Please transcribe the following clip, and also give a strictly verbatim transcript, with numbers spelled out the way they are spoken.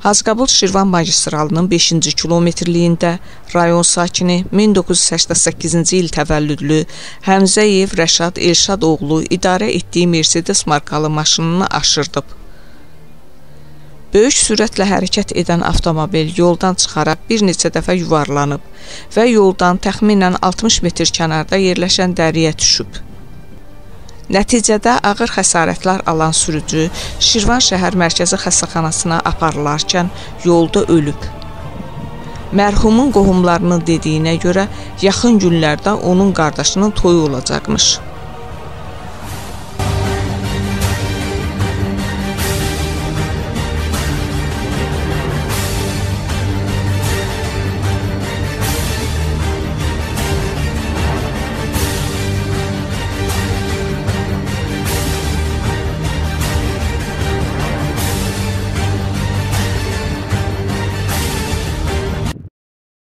Hacıqabul-Şirvan magistralının beşinci kilometrliyində rayon sakini min doqquz yüz səksən səkkizinci il təvəllüdlü Həmzəyev Rəşad Elşad oğlu idarə etdiyi Mercedes markalı maşınını aşırdıb. Böyük sürətlə hərəkət edən avtomobil yoldan çıxaraq bir neçə dəfə yuvarlanıb və yoldan təxminən altmış metr kənarda yerləşən dəriyə düşüb. Nəticədə ağır xəsarətlər alan sürücü Şirvan şəhər mərkəzi xəstəxanasına aparılarkən yolda ölüb. Mərhumun qohumlarının dediyinə görə yaxın günlərdə onun qardaşının toyu olacaqmış.